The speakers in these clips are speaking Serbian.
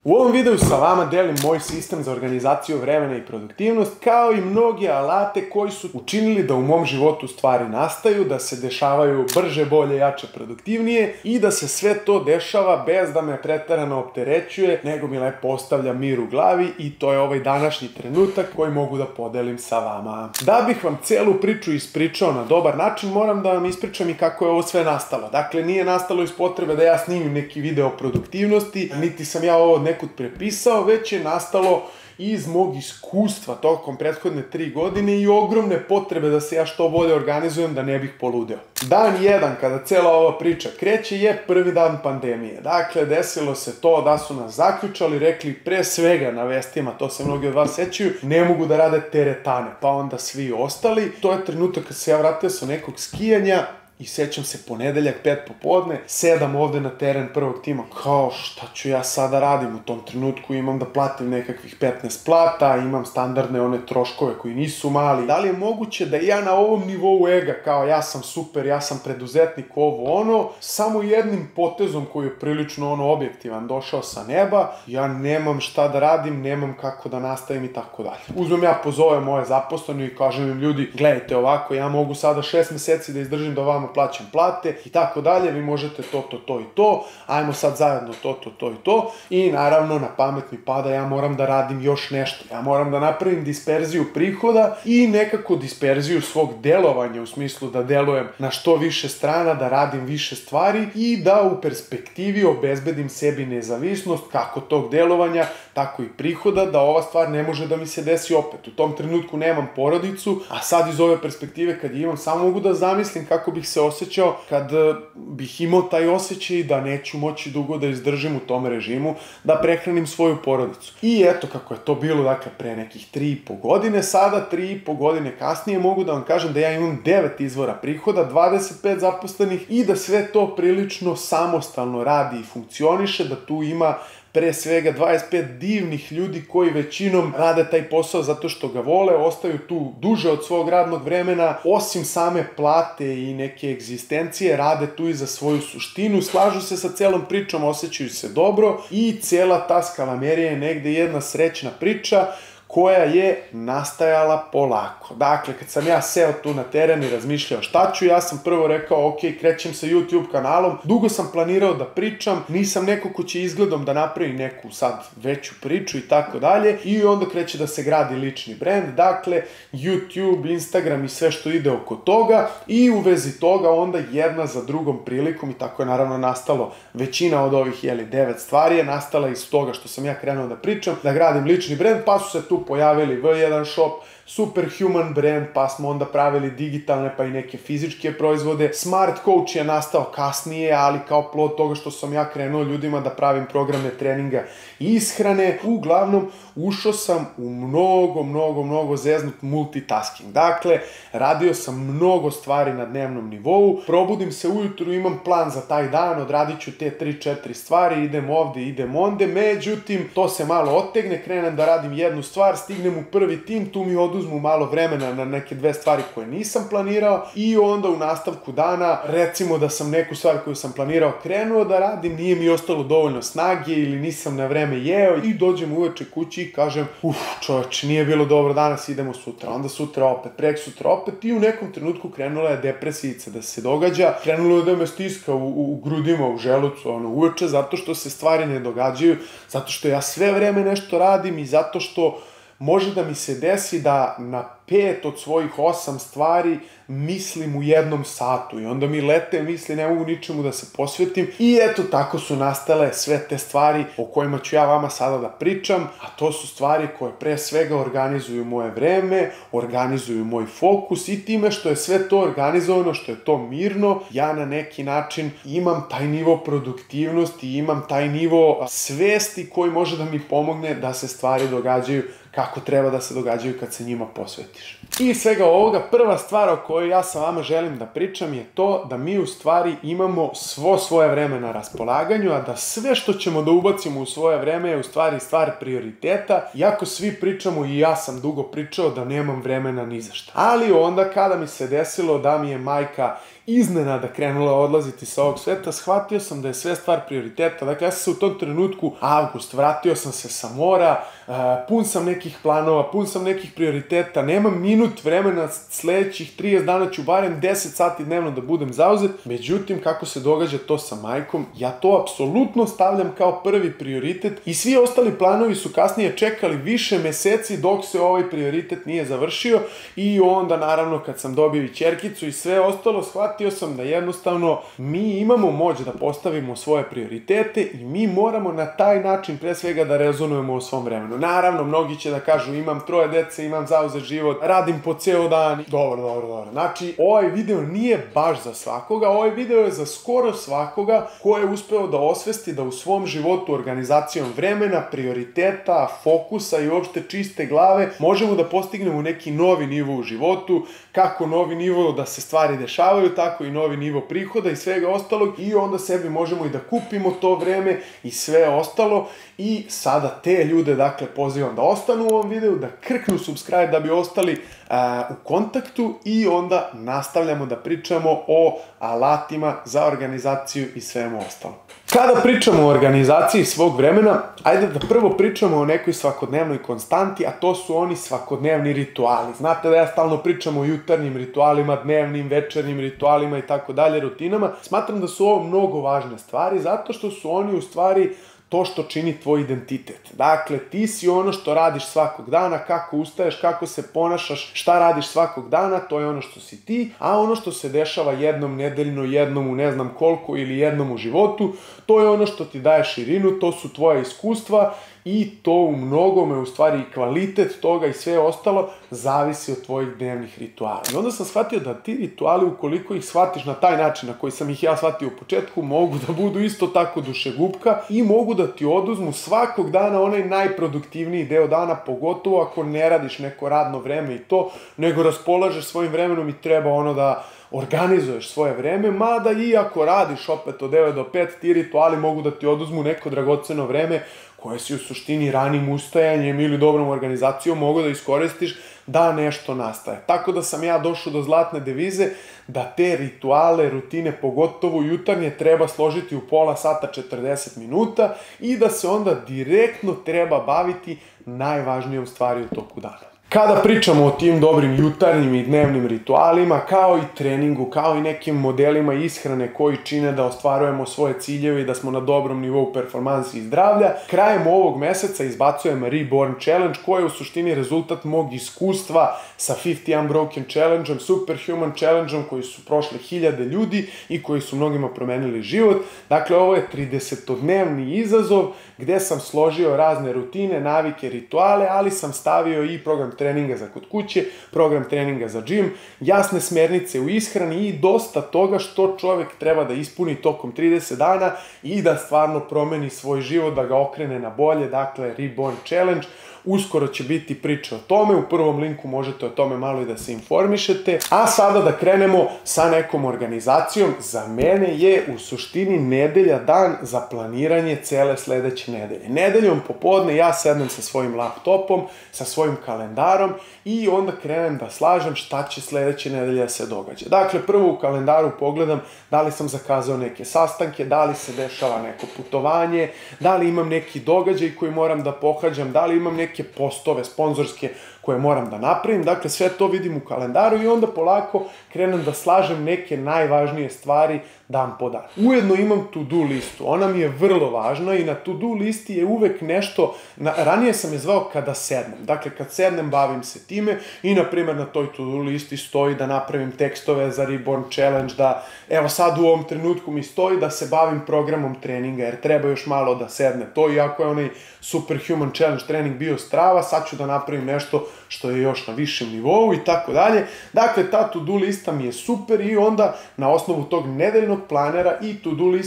U ovom videu sa vama delim moj sistem za organizaciju vremena i produktivnost, kao i mnoge alate koji su učinili da u mom životu stvari nastaju, da se dešavaju brže, bolje, jače, produktivnije i da se sve to dešava bez da me preterano opterećuje, nego mi lepo ostavlja mir u glavi i to je ovaj današnji trenutak koji mogu da podelim sa vama. Da bih vam celu priču ispričao na dobar način, moram da vam ispričam i kako je ovo sve nastalo. Dakle, nije nastalo iz potrebe da ja snimim neki video o produktivnosti, niti sam ja ovo nekud prepisao, već je nastalo iz mog iskustva tokom prethodne 3 godine i ogromne potrebe da se ja što bolje organizujem da ne bih poludeo. Dan 1 kada cela ova priča kreće je prvi dan pandemije. Dakle, desilo se to da su nas zaključali, rekli pre svega na vestima, to se mnogi od vas sećaju, ne mogu da rade teretane, pa onda svi ostali. To je trenutak kad se ja vratio sa nekog skijanja i sećam se ponedeljak 5 popodne, sedam ovde na teren prvog tima, kao šta ću ja sada radim u tom trenutku, imam da platim nekakvih 15 plata, imam standardne one troškove koji nisu mali. Da li je moguće da ja na ovom nivou ega, kao ja sam super, ja sam preduzetnik, ovo ono, samo jednim potezom koji je prilično objektivan došao sa neba, ja nemam šta da radim, nemam kako da nastavim i tako dalje. Uzmem ja, pozovem moje zaposlene i kažem im, ljudi, gledajte ovako, ja mogu sada 6 meseci da izdržim da vama plaćam plate i tako dalje, vi možete to i to, ajmo sad zajedno to i to i naravno na pamet mi pada, ja moram da radim još nešto, ja moram da napravim disperziju prihoda i nekako disperziju svog delovanja u smislu da delujem na što više strana, da radim više stvari i da u perspektivi obezbedim sebi nezavisnost kako tog delovanja, tako i prihoda, da ova stvar ne može da mi se desi opet. U tom trenutku nemam porodicu, a sad iz ove perspektive kad imam, samo mogu da zamislim kako bih se osjećao kad bih imao taj osjećaj da neću moći dugo da izdržim u tom režimu, da prehranim svoju porodicu. I eto kako je to bilo, dakle, pre nekih 3,5 godine, sada 3,5 godine kasnije mogu da vam kažem da ja imam 9 izvora prihoda, 25 zaposlenih i da sve to prilično samostalno radi i funkcioniše, da tu ima pre svega 25 divnih ljudi koji većinom rade taj posao zato što ga vole, ostaju tu duže od svog radnog vremena, osim same plate i neke egzistencije, rade tu i za svoju suštinu, slažu se sa celom pričom, osjećaju se dobro i cela ta skalamerija je negde jedna srećna priča koja je nastajala polako. Dakle, kad sam ja seo tu na teren i razmišljao šta ću, ja sam prvo rekao, ok, krećem sa YouTube kanalom, dugo sam planirao da pričam, nisam neko ko će izgledom da napravi neku sad veću priču i tako dalje, i onda kreće da se gradi lični brend, dakle, YouTube, Instagram i sve što ide oko toga, i u vezi toga onda jedna za drugom prilikom, i tako je naravno nastalo većina od ovih 9 stvari je nastala iz toga što sam ja krenuo da pričam, da gradim lični brend, pa su se tu pojavili V1 Shop, Superhuman brand, pa smo onda pravili digitalne pa i neke fizičke proizvode. Smart Coach je nastao kasnije, ali kao plod toga što sam ja krenuo ljudima da pravim programe treninga i ishrane. Uglavnom, ušao sam u mnogo zeznut multitasking. Dakle, radio sam mnogo stvari na dnevnom nivou, probudim se ujutru, imam plan za taj dan, odradit ću te 3-4 stvari, idem ovde, idem onde, međutim, to se malo otegne, krenem da radim jednu stvar, stignem u prvi tim, tu mi oduzmu malo vremena na neke 2 stvari koje nisam planirao i onda u nastavku dana, recimo da sam neku stvar koju sam planirao krenuo da radim, nije mi ostalo dovoljno snage ili nisam na vreme jeo i dođem uveče kući i kažem, čoveče, nije bilo dobro danas, idemo sutra, onda sutra opet, preksutra opet, i u nekom trenutku krenula je depresijica da se događa, krenulo je da me stiska u grudima, u želucu, uveče, zato što se stvari ne događaju, zato što ja sve vreme nešto radim i zato što može da mi se desi da na 5 od svojih 8 stvari mislim u 1 satu i onda mi lete misli, ne mogu ničemu da se posvetim, i eto tako su nastale sve te stvari o kojima ću ja vama sada da pričam, a to su stvari koje pre svega organizuju moje vreme, organizuju moj fokus, i time što je sve to organizovano, što je to mirno, ja na neki način imam taj nivo produktivnosti i imam taj nivo svesti koji može da mi pomogne da se stvari događaju kako treba da se događaju kad se njima posvetiš. I svega ovoga, prva stvar o kojoj ja sa vama želim da pričam je to da mi u stvari imamo svo svoje vreme na raspolaganju, a da sve što ćemo da ubacimo u svoje vreme je u stvari stvar prioriteta, iako svi pričamo, i ja sam dugo pričao, da nemam vremena ni za šta. Ali onda kada mi se desilo da mi je majka iznenada krenula odlaziti sa ovog sveta, shvatio sam da je sve stvar prioriteta. Dakle, ja sam se u tom trenutku, avgust, vratio sam se sa mora, pun sam nekih planova, pun sam nekih prioriteta, nemam minut vremena, sledećih 30 dana ću barem 10 sati dnevno da budem zauzet. Međutim, kako se događa to sa majkom, ja to apsolutno stavljam kao prvi prioritet i svi ostali planovi su kasnije čekali više meseci dok se ovaj prioritet nije završio i onda naravno kad sam dobio i ćerkicu i sve ostalo, shvatio sam da jednostavno mi imamo moć da postavimo svoje prioritete i mi moramo na taj način pre svega da rezonujemo u svom vremenu. Naravno, mnogi će da kažu imam 3 dece, imam zauzet život, radim po ceo dan. Dobro. Znači, ovaj video nije baš za svakoga, ovaj video je za skoro svakoga ko je uspeo da osvesti da u svom životu organizacijom vremena, prioriteta, fokusa i uopšte čiste glave možemo da postignemo neki novi nivo u životu, kako novi nivo da se stvari dešavaju, tako i novi nivo prihoda i svega ostalog i onda sebi možemo i da kupimo to vreme i sve ostalo i sada te ljude, dakle, pozivam da ostanu u ovom videu, da krknu subscribe da bi ostali u kontaktu i onda nastavljamo da pričamo o alatima za organizaciju i svemu ostalo. Kada pričamo o organizaciji svog vremena, ajde da prvo pričamo o nekoj svakodnevnoj konstanti, a to su oni svakodnevni rituali. Znate da ja stalno pričam o jutarnjim ritualima, dnevnim, večernjim ritualima i tako dalje, rutinama. Smatram da su ovo mnogo važne stvari, zato što su oni u stvari to što čini tvoj identitet. Dakle, ti si ono što radiš svakog dana, kako ustaješ, kako se ponašaš, šta radiš svakog dana, to je ono što si ti, a ono što se dešava jednom nedeljno, jednom u ne znam koliko ili jednom u životu, to je ono što ti daje širinu, to su tvoja iskustva i to u mnogome, u stvari i kvalitet toga i sve ostalo, zavisi od tvojih dnevnih rituala. I onda sam shvatio da ti rituali, ukoliko ih shvatiš na taj način na koji sam ih ja shvatio u početku, mogu da budu isto tako dušegupka i mogu da ti oduzmu svakog dana onaj najproduktivniji deo dana, pogotovo ako ne radiš neko radno vreme i to, nego raspolažeš svojim vremenom i treba ono da organizuješ svoje vreme, mada i ako radiš opet od 9 do 5, ti rituali mogu da ti oduzmu neko dragoceno vreme koje si u suštini ranim ustajanjem ili dobrom organizacijom mogu da iskoristiš da nešto nastaje. Tako da sam ja došao do zlatne devize da te rituale, rutine, pogotovo jutarnje, treba složiti u pola sata 40 minuta i da se onda direktno treba baviti najvažnijom stvari u toku dana. Kada pričamo o tim dobrim jutarnjim i dnevnim ritualima, kao i treningu, kao i nekim modelima ishrane koji čine da ostvarujemo svoje ciljeve i da smo na dobrom nivou performansi i zdravlja, krajem ovog meseca izbacujem Reborn Challenge, koji je u suštini rezultat mog iskustva sa 50 Unbroken Challenge-om, Superhuman Challenge-om, koji su prošli 1000 ljudi i koji su mnogima promenili život. Dakle, ovo je 30-dnevni izazov gde sam složio razne rutine, navike, rituale, ali sam stavio i program treninga za kod kuće, program treninga za džim, jasne smernice u ishrani i dosta toga što čovek treba da ispuni tokom 30 dana i da stvarno promeni svoj život, da ga okrene na bolje. Dakle, Reborn Challenge. Uskoro će biti priča o tome, u prvom linku možete o tome malo i da se informišete. A sada da krenemo sa nekom organizacijom. Za mene je u suštini nedelja dan za planiranje cele sledeće nedelje. Nedeljom popodne ja sednem sa svojim laptopom, sa svojim kalendarom i onda krenem da slažem šta će sledeće nedelje da se događa. Dakle, prvo u kalendaru pogledam da li sam zakazao neke sastanke, da li se dešava neko putovanje, da li imam neki događaj koji moram da pohađam, da li imam neke postove sponzorske koje moram da napravim. Dakle, sve to vidim u kalendaru i onda polako krenem da slažem neke najvažnije stvari dan po dan. Ujedno imam to-do listu. Ona mi je vrlo važna i na to-do listi je uvek nešto, ranije sam je zvao kada sednem. Dakle, kad sednem bavim se time i, na primjer, na toj to-do listi stoji da napravim tekstove za Reborn Challenge, da, evo sad u ovom trenutku mi stoji da se bavim programom treninga, jer treba još malo da sedne to, iako je onaj Superhuman Challenge trening bio strava, sad ću da napravim nešto što je još na višem nivou i tako dalje. Dakle, ta to-do lista mi je super i onda na osnovu tog nedeljnog planera i to-do liste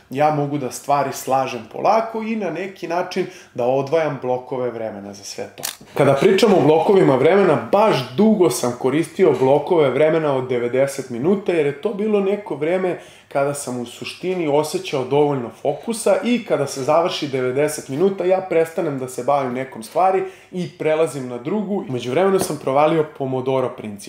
ja mogu da stvari slažem polako i na neki način da odvajam blokove vremena za sve to. Kada pričamo o blokovima vremena, baš dugo sam koristio blokove vremena od 90 minuta, jer je to bilo neko vreme kada sam u suštini osjećao dovoljno fokusa i kada se završi 90 minuta, ja prestanem da se bavim nekom stvari i prelazim na drugu. Međuvremeno sam provalio Pomodoro princip.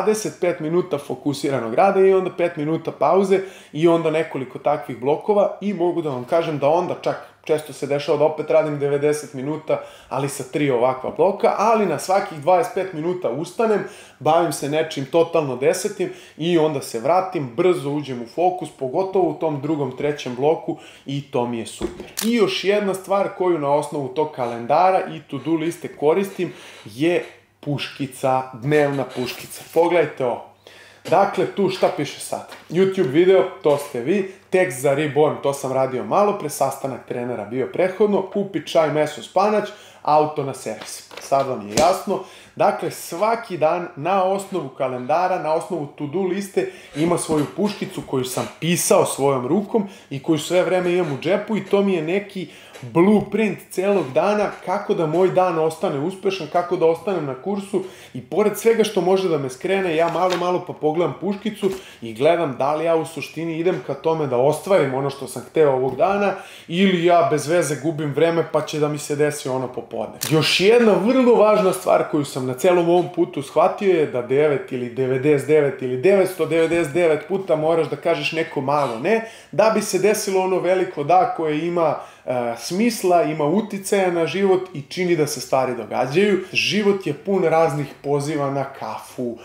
25 minuta fokusiranog rada i onda 5 minuta pauze i onda nekoliko takvih blokova i mogu da vam kažem da onda čak često se dešava da opet radim 90 minuta, ali sa 3 ovakva bloka, ali na svakih 25 minuta ustanem, bavim se nečim totalno desetim i onda se vratim, brzo uđem u fokus, pogotovo u tom drugom, trećem bloku i to mi je super. I još jedna stvar koju na osnovu tog kalendara i to-do liste koristim je puškica, dnevna puškica. Pogledajte ovo. Dakle, tu šta piše sad? YouTube video, to ste vi, tekst za Reborn, to sam radio malo pre, sastanak trenera bio prethodno, kupi čaj, meso, spanać, auto na servis. Sad vam je jasno. Dakle, svaki dan na osnovu kalendara, na osnovu to-do liste ima svoju puškicu koju sam pisao svojom rukom i koju sve vreme imam u džepu i to mi je neki blueprint celog dana kako da moj dan ostane uspešan, kako da ostanem na kursu i pored svega što može da me skrene, ja malo pa pogledam puškicu i gledam da li ja u suštini idem ka tome da ostvarim ono što sam hteo ovog dana ili ja bez veze gubim vreme pa će da mi se desi ono popodne. Još jedna vrlo važna stvar koju sam na celom ovom putu shvatio je da 9 ili 99 ili 999 puta moraš da kažeš neko malo ne, da bi se desilo ono veliko da koje ima smisla, ima uticaja na život i čini da se stvari događaju. Život je pun raznih poziva na kafu,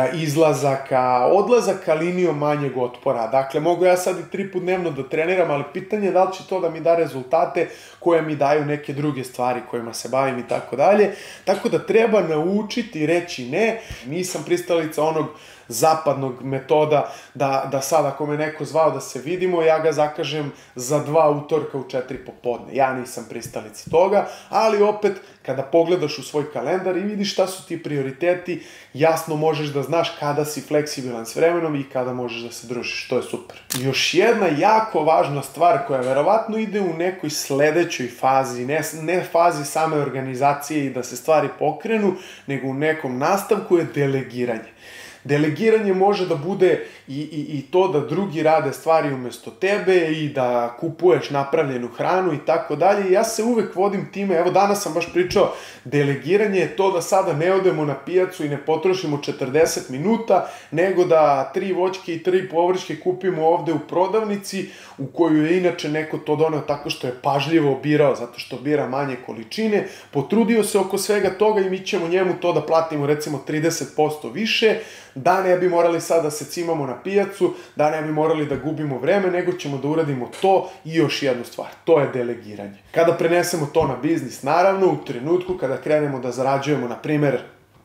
izlazaka, odlazaka linijom manjeg otpora. Dakle, mogu ja sad i 3 puta dnevno da treniram, ali pitanje je da li će to da mi da rezultate koje mi daju neke druge stvari kojima se bavim i tako dalje. Tako da treba naučiti reći ne. Nisam pristalica onog zapadnog metoda da sad ako me neko zvao da se vidimo, ja ga zakažem za 2 utorka u 4 popodne. Ja nisam pristalica toga, ali opet kada pogledaš u svoj kalendar i vidiš šta su ti prioriteti, jasno možeš da znaš kada si fleksibilan s vremenom i kada možeš da se družiš, to je super. Još jedna jako važna stvar koja verovatno ide u nekoj sledećoj fazi, ne fazi same organizacije i da se stvari pokrenu, nego u nekom nastavku je delegiranje. Delegiranje može da bude i to da drugi rade stvari umesto tebe i da kupuješ napravljenu hranu i tako dalje. Ja se uvek vodim time, evo danas sam baš pričao, delegiranje je to da sada ne odemo na pijacu i ne potrošimo 40 minuta, nego da 3 voćke i 3 povrćke kupimo ovde u prodavnici u koju je inače neko to doneo tako što je pažljivo birao, zato što bira manje količine, potrudio se oko svega toga i mi ćemo njemu to da platimo recimo 30% više, da ne bi morali sad da se cimamo na pijacu, da ne bi morali da gubimo vreme, nego ćemo da uradimo to i još jednu stvar, to je delegiranje. Kada prenesemo to na biznis, naravno, u trenutku kada krenemo da zarađujemo, na primer,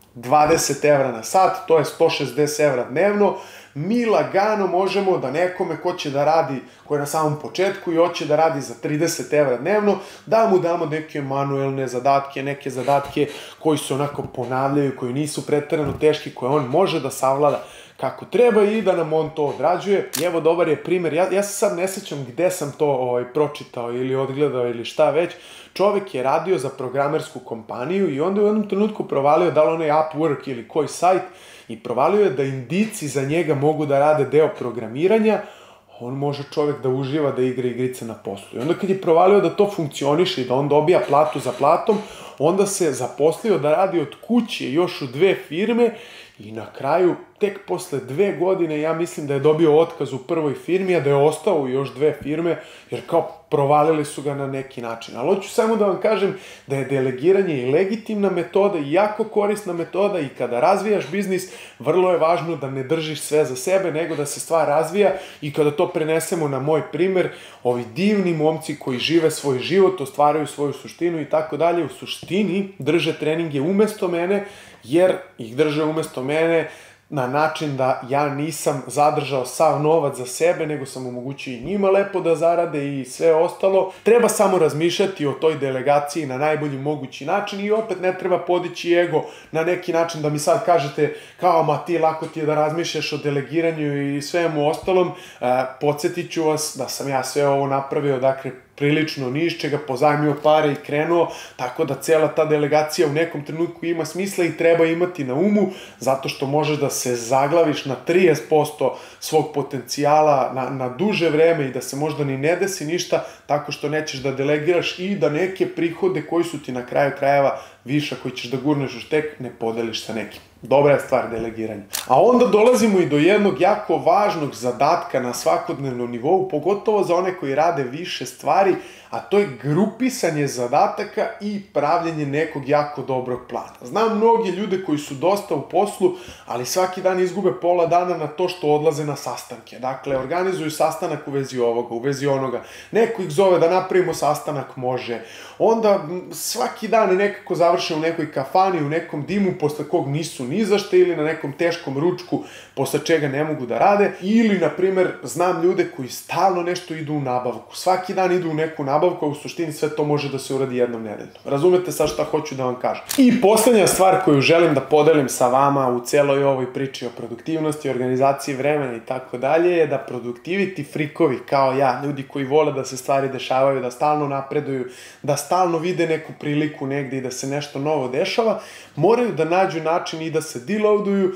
20 evra na sat, to je 160 evra dnevno, mi lagano možemo da nekome ko će da radi, ko je na samom početku i hoće da radi za 30 evra dnevno, da mu damo neke manuelne zadatke, neke zadatke koji se onako ponavljaju, koji nisu preterano teški, koje on može da savlada kako treba i da nam on to odrađuje. I evo dobar je primer, ja se sad ne sećam gde sam to pročitao ili odgledao ili šta već. Čovek je radio za programersku kompaniju i onda u jednom trenutku provalio da li onaj Upwork ili koji sajt i provalio je da Indijci za njega mogu da rade deo programiranja, on može čovek da uživa da igra igrice na poslu. I onda kad je provalio da to funkcioniše i da on dobija platu za platom, onda se zaposlio da radi od kuće još u 2 firme i na kraju, tek posle 2 godine, ja mislim da je dobio otkaz u prvoj firmi, a da je ostao u još 2 firme, jer kao provalili su ga na neki način. Ali hoću samo da vam kažem da je delegiranje i legitimna metoda i jako korisna metoda i kada razvijaš biznis, vrlo je važno da ne držiš sve za sebe, nego da se stvar razvija i kada to prenesemo na moj primer, ovi divni momci koji žive svoj život, ostvaraju svoju suštinu i tako dalje, u suštini drže treninge umesto mene, jer ih drže umesto mene na način da ja nisam zadržao sav novac za sebe, nego sam omogućio i njima lepo da zarade i sve ostalo. Treba samo razmišljati o toj delegaciji na najbolji mogući način i opet ne treba podići ego na neki način da mi sad kažete kao ma ti lako ti je da razmišljaš o delegiranju i svemu ostalom. Podsjetit ću vas da sam ja sve ovo napravio, dakle, prilično ni iz čega, pozajmio pare i krenuo, tako da cela ta delegacija u nekom trenutku ima smisla i treba imati na umu, zato što možeš da se zaglaviš na 30% svog potencijala na duže vreme i da se možda ni ne desi ništa, tako što nećeš da delegiraš i da neke prihode koji su ti na kraju krajeva viša, koji ćeš da gurneš u štek, ne podeliš sa nekim. Dobra je stvar delegiranja. A onda dolazimo i do jednog jako važnog zadatka na svakodnevnom nivou, pogotovo za one koji rade više stvari, a to je grupisanje zadataka i pravljenje nekog jako dobrog plana. Znam mnogi ljude koji su dosta u poslu, ali svaki dan izgube pola dana na to što odlaze na sastanke. Dakle, organizuju sastanak u vezi ovoga, u vezi onoga. Neko ih zove da napravimo sastanak, može. Onda svaki dan nekako završe u nekoj kafani, u nekom dimu, posle kog nisu ni zašto, ili na nekom teškom ručku, posle čega ne mogu da rade. Ili, na primer, znam ljude koji stalno nešto idu u nabavku. Svaki dan idu u neku nabavku, a u suštini sve to može da se uradi jednom nedeljno. Razumete sad šta hoću da vam kažem. I poslednja stvar koju želim da podelim sa vama u celoj ovoj priči o produktivnosti, organizaciji vremena i tako dalje je da productivity frikovi kao ja, ljudi koji vole da se stvari dešavaju, da stalno napreduju, da stalno vide neku priliku negde i da se nešto novo dešava, moraju da nađu način i da se deloaduju,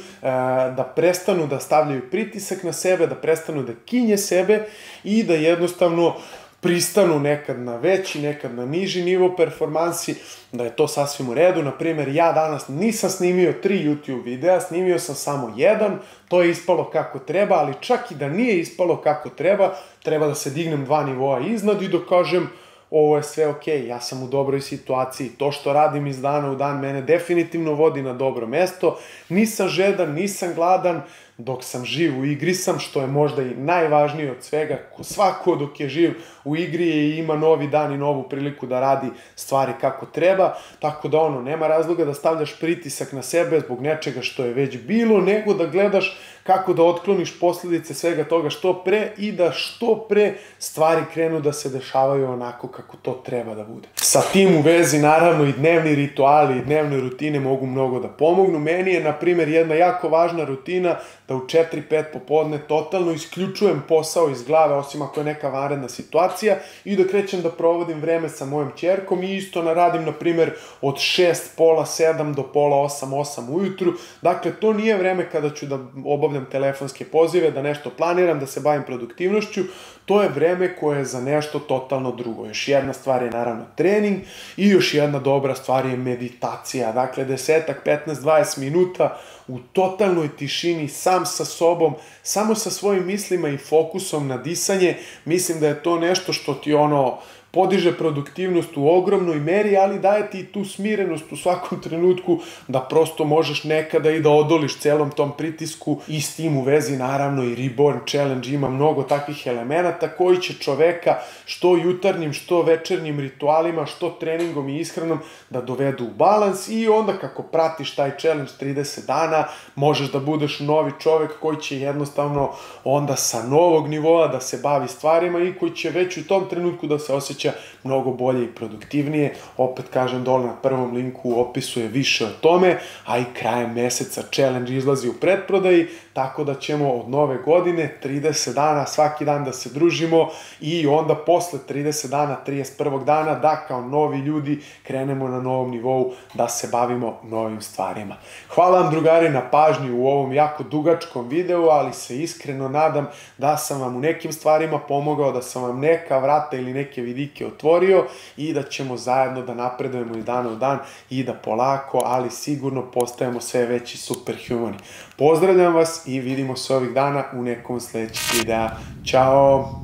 da prestanu da stavljaju pritisak na sebe, da prestanu da kinje sebe i da jednostavno pristanu nekad na veći, nekad na niži nivo performansi, da je to sasvim u redu. Naprimer, ja danas nisam snimio 3 YouTube videa, snimio sam samo jedan, to je ispalo kako treba, ali čak i da nije ispalo kako treba, treba da se dignem 2 nivoa iznad i da kažem ovo je sve okej, ja sam u dobroj situaciji, to što radim iz dana u dan mene definitivno vodi na dobro mesto, nisam žedan, nisam gladan, dok sam živ u igri sam, što je možda i najvažnije od svega, svako dok je živ u igri i ima novi dan i novu priliku da radi stvari kako treba, tako da nema razloga da stavljaš pritisak na sebe zbog nečega što je već bilo, nego da gledaš kako da otkloniš posledice svega toga što pre i da što pre stvari krenu da se dešavaju onako kako to treba da bude. Sa tim u vezi, naravno, i dnevni rituali i dnevne rutine mogu mnogo da pomognu. Meni je, na primjer, jedna jako važna rutina da u 4-5 popodne totalno isključujem posao iz glave, osim ako je neka vanredna situacija, i da krećem da provodim vreme sa mojom ćerkom i isto radim, na primjer, od 6, pola 7 do pola 8 ujutru. Dakle, to nije vreme kada ću da obavljam telefonske pozive, da nešto planiram, da se bavim produktivnošću. To je vreme koje je za nešto totalno drugo. Još jedna stvar je naravno trening i još jedna dobra stvar je meditacija. Dakle, 10, 15, 20 minuta u totalnoj tišini, sam sa sobom, samo sa svojim mislima i fokusom na disanje. Mislim da je to nešto što ti podiže produktivnost u ogromnoj meri, ali daje ti tu smirenost u svakom trenutku da prosto možeš nekada i da odoliš celom tom pritisku. I s tim u vezi naravno i Reborn Challenge ima mnogo takvih elemenata koji će čoveka što jutarnjim, što večernjim ritualima, što treningom i ishranom da dovedu u balans, i onda kako pratiš taj challenge 30 dana možeš da budeš novi čovek koji će jednostavno onda sa novog nivoa da se bavi stvarima i koji će već u tom trenutku da se osjeća mnogo bolje i produktivnije. Opet kažem, dole na prvom linku u opisu je više o tome, a i krajem meseca challenge izlazi u pretprodaji, tako da ćemo od nove godine 30 dana svaki dan da se družimo i onda posle 30 dana, 31. dana da kao novi ljudi krenemo na novom nivou da se bavimo novim stvarima. Hvala vam, drugari, na pažnji u ovom jako dugačkom videu, ali se iskreno nadam da sam vam u nekim stvarima pomogao, da sam vam neka vrata ili neke vidike otvorio i da ćemo zajedno da napredujemo iz dana u dan i da polako, ali sigurno postajemo sve veći superhumani. Pozdravljam vas i vidimo se ovih dana u nekom sledećeg videa. Ćao!